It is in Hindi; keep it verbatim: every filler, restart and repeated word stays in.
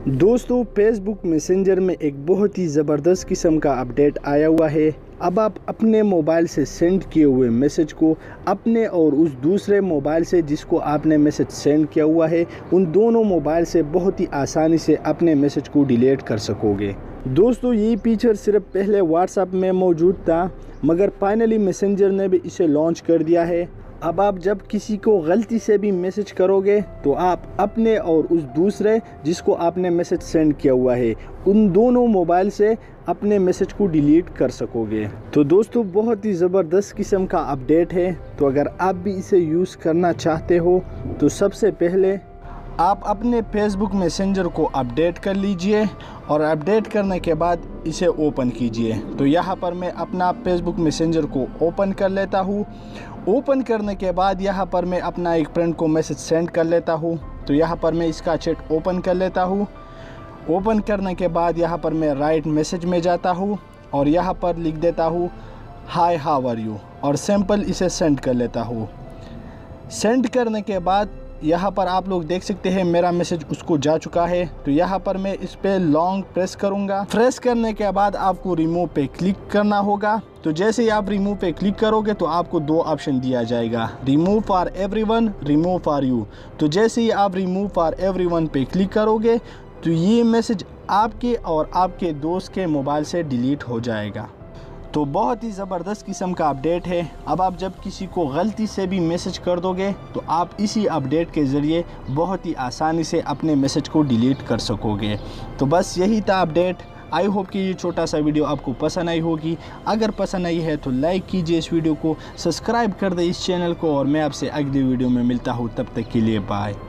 दोस्तों फेसबुक मैसेंजर में एक बहुत ही ज़बरदस्त किस्म का अपडेट आया हुआ है। अब आप अपने मोबाइल से सेंड किए हुए मैसेज को अपने और उस दूसरे मोबाइल से जिसको आपने मैसेज सेंड किया हुआ है उन दोनों मोबाइल से बहुत ही आसानी से अपने मैसेज को डिलीट कर सकोगे। दोस्तों ये फीचर सिर्फ पहले व्हाट्सएप में मौजूद था, मगर फाइनली मैसेंजर ने भी इसे लॉन्च कर दिया है। अब आप जब किसी को गलती से भी मैसेज करोगे तो आप अपने और उस दूसरे जिसको आपने मैसेज सेंड किया हुआ है उन दोनों मोबाइल से अपने मैसेज को डिलीट कर सकोगे। तो दोस्तों बहुत ही ज़बरदस्त किस्म का अपडेट है। तो अगर आप भी इसे यूज़ करना चाहते हो तो सबसे पहले आप अपने फेसबुक मैसेंजर को अपडेट कर लीजिए और अपडेट करने के बाद इसे ओपन कीजिए। तो यहाँ पर मैं अपना फेसबुक मैसेंजर को ओपन कर लेता हूँ। ओपन करने के बाद यहाँ पर मैं अपना एक फ्रेंड को मैसेज सेंड कर लेता हूँ। तो यहाँ पर मैं इसका चैट ओपन कर लेता हूँ। ओपन करने के बाद यहाँ पर मैं राइट मैसेज में जाता हूँ और यहाँ पर लिख देता हूँ हाय हाउ आर यू और सिंपल इसे सेंड कर लेता हूँ। सेंड करने के बाद यहाँ पर आप लोग देख सकते हैं मेरा मैसेज उसको जा चुका है। तो यहाँ पर मैं इस पे लॉन्ग प्रेस करूँगा। प्रेस करने के बाद आपको रिमूव पे क्लिक करना होगा। तो जैसे ही आप रिमूव पे क्लिक करोगे तो आपको दो ऑप्शन दिया जाएगा, remove for everyone, remove for you. तो जैसे ही आप रिमूव फॉर एवरीवन पे क्लिक करोगे तो ये मैसेज आपके और आपके दोस्त के मोबाइल से डिलीट हो जाएगा। तो बहुत ही ज़बरदस्त किस्म का अपडेट है। अब आप जब किसी को गलती से भी मैसेज कर दोगे तो आप इसी अपडेट के ज़रिए बहुत ही आसानी से अपने मैसेज को डिलीट कर सकोगे। तो बस यही था अपडेट। आई होप कि ये छोटा सा वीडियो आपको पसंद आई होगी। अगर पसंद आई है तो लाइक कीजिए इस वीडियो को, सब्सक्राइब कर दे इस चैनल को और मैं आपसे अगली वीडियो में मिलता हूँ। तब तक के लिए बाय।